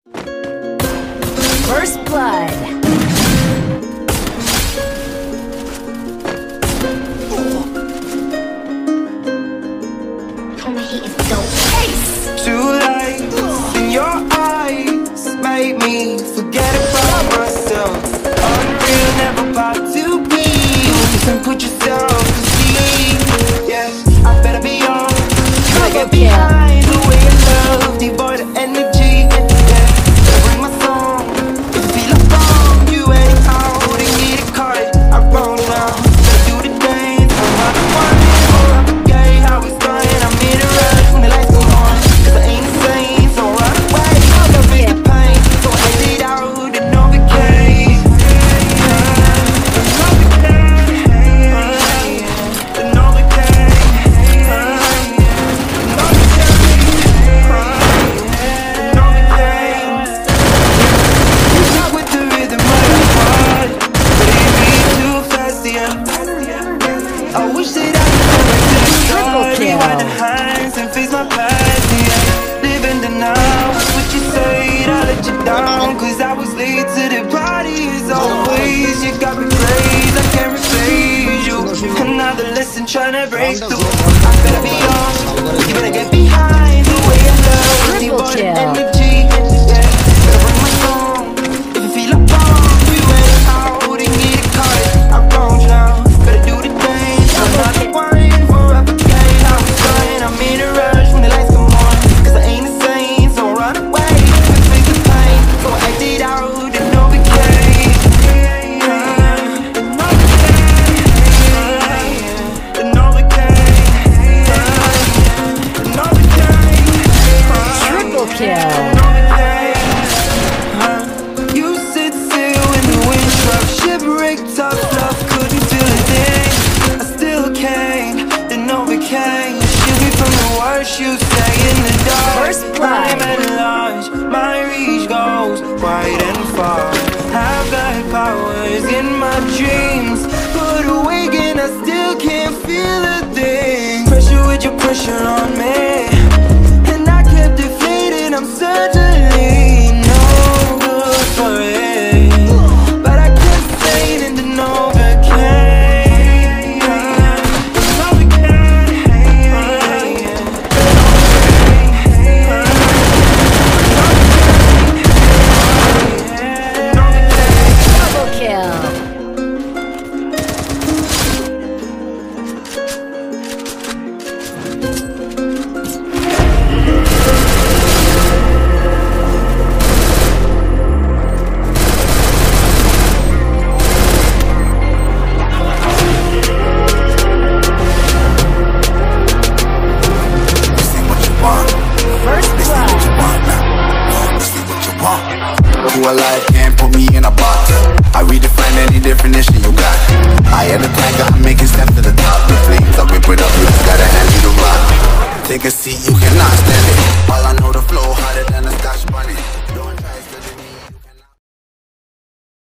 First blood. Two lights in your eyes made me forget about myself. Unreal, never part to be. Listen, put yourself to see. Yeah, I better be on. I get behind the way you love, devoid of energy. Yeah, better bring my song. If you feel like wrong, you anyhow, they need a card. I wrong now. Better do the dance. I'm out of one. Or I'm gay, how it's going. I'm in a rush when the lights go on. Cause I ain't the same, so run away. I don't face the pain, so I exit out and overcame. I wish that I could go back to the start, rewind the hands and face my past. Yeah, live in denial. What you said, I let you down, cause I was late to the party. As always, you got me crazy, I can't replace you. Another lesson trying to break through. I better be on, you better get behind the way I love, devoid of energy. Yeah, better bring my song. If you feel like wrong, you ain't out, they need a card. I'm wrong now, better do the dance. I'm not the one forever gay. How it's going, I'm in a rush when the lights come on. Cause I ain't the same, so run away. Face the pain, so I did out and overcame. Triple kill. You sit still in the wind struck, shipwrecked, tough love, couldn't feel a thing. I still came, then overcame. Shield me from the worst, you stay in the dark. First blood. I'm at large, my reach goes wide and far. I've got powers in my dreams, but awake and I still can't feel a thing. Pressure with your pressure on me, and I kept defeated, I'm certainly no good for it. But I kept saying and then overcame. Double kill. Who alive can't put me in a box. I redefine any definition you got. I am the tiger, I'm making steps to the top. The flames, I whip it up, you just gotta hand me the rock. Take a seat, you cannot stand it. All I know, the flow harder than